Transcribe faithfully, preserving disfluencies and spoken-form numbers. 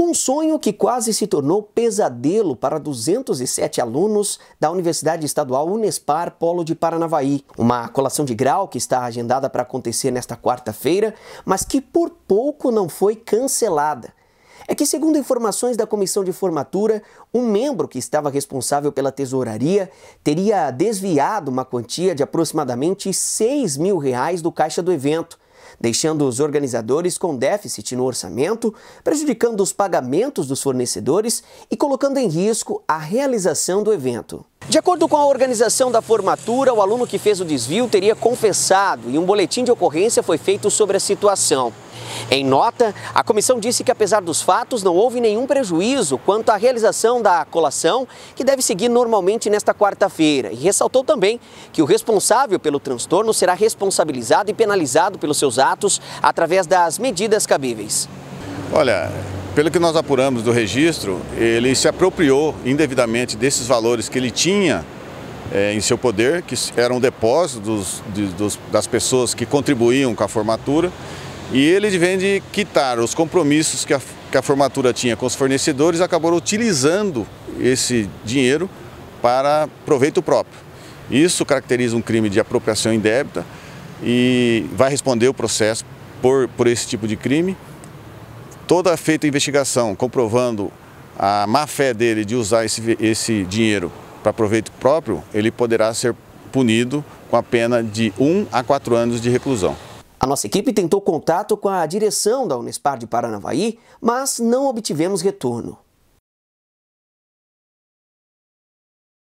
um sonho que quase se tornou pesadelo para duzentos e sete alunos da Universidade Estadual Unespar Polo de Paranavaí. Uma colação de grau que está agendada para acontecer nesta quarta-feira, mas que por pouco não foi cancelada. É que, segundo informações da comissão de formatura, um membro que estava responsável pela tesouraria teria desviado uma quantia de aproximadamente seis mil reais do caixa do evento, deixando os organizadores com déficit no orçamento, prejudicando os pagamentos dos fornecedores e colocando em risco a realização do evento. De acordo com a organização da formatura, o aluno que fez o desvio teria confessado e um boletim de ocorrência foi feito sobre a situação. Em nota, a comissão disse que, apesar dos fatos, não houve nenhum prejuízo quanto à realização da colação, que deve seguir normalmente nesta quarta-feira. E ressaltou também que o responsável pelo transtorno será responsabilizado e penalizado pelos seus atos através das medidas cabíveis. Olha, pelo que nós apuramos do registro, ele se apropriou indevidamente desses valores que ele tinha é, em seu poder, que eram depósitos dos, de, dos, das pessoas que contribuíam com a formatura. E ele vem de quitar os compromissos que a, que a formatura tinha com os fornecedores, acabou utilizando esse dinheiro para proveito próprio. Isso caracteriza um crime de apropriação indébita e vai responder o processo por, por esse tipo de crime. Toda feita investigação comprovando a má-fé dele de usar esse, esse dinheiro para proveito próprio, ele poderá ser punido com a pena de um a quatro anos de reclusão. A nossa equipe tentou contato com a direção da Unespar de Paranavaí, mas não obtivemos retorno.